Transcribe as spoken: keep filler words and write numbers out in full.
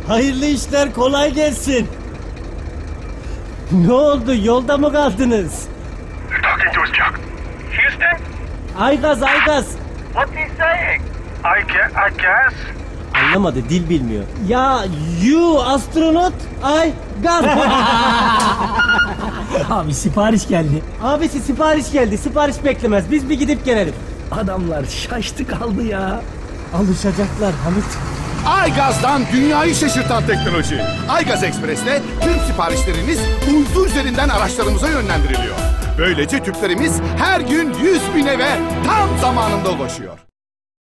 Hayırlı işler, kolay gelsin. Ne oldu, yolda mı kaldınız? Talking to us, Chuck. Houston? Aygaz, Aygaz. What's he saying? I guess. I guess. Anlamadı, dil bilmiyor. Ya, you astronot, ay gaz. Abi sipariş geldi. Abisi sipariş geldi, sipariş beklemez. Biz bir gidip gelelim. Adamlar şaştı kaldı ya. Alışacaklar Hamit. Aygaz'dan dünyayı şaşırtan teknoloji. Aygaz Ekspres'te tüm siparişleriniz uydu üzerinden araçlarımıza yönlendiriliyor. Böylece tüplerimiz her gün yüz bin eve tam zamanında ulaşıyor.